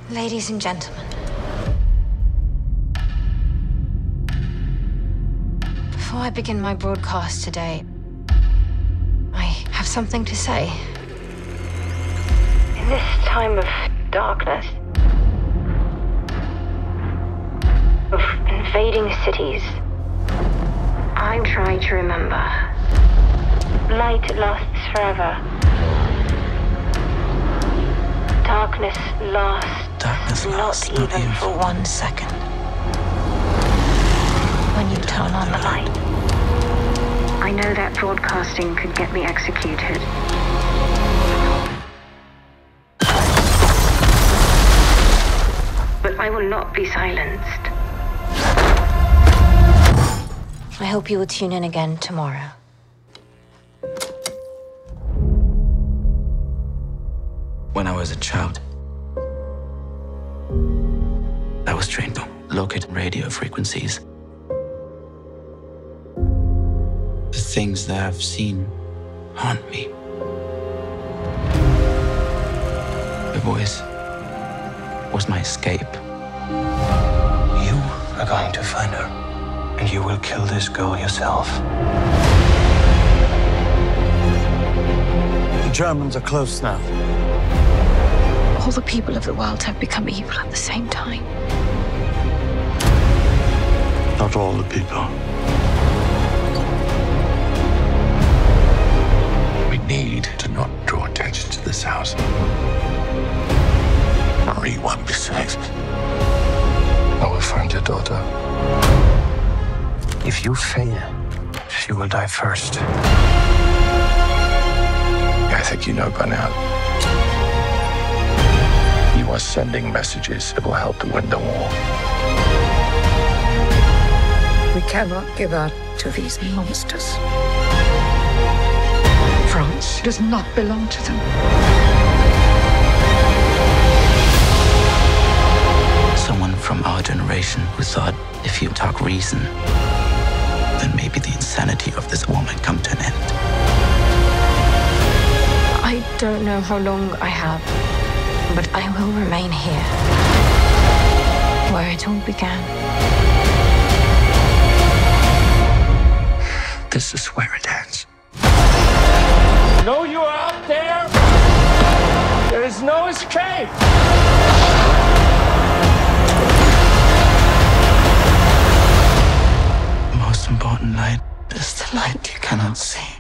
Ladies and gentlemen, before I begin my broadcast today, I have something to say. In this time of darkness, of invading cities, I'm trying to remember. Light lasts forever. Darkness lasts not even for 1 second. When you turn on the light. I know that broadcasting could get me executed. But I will not be silenced. I hope you will tune in again tomorrow. When I was a child, I was trained to locate radio frequencies. The things that I've seen haunt me. The voice was my escape. You are going to find her, and you will kill this girl yourself. The Germans are close now. All the people of the world have become evil at the same time. Not all the people. We need to not draw attention to this house. Marie won't be safe. I will find your daughter. If you fail, she will die first. I think you know by now. You are sending messages that will help to win the war. We cannot give out to these monsters. France does not belong to them. Someone from our generation who thought if you talk reason, then maybe the insanity of this woman come to an end. I don't know how long I have, but I will remain here, where it all began. This is where it ends. Know you are out there. There is no escape. The most important light is the light you cannot see.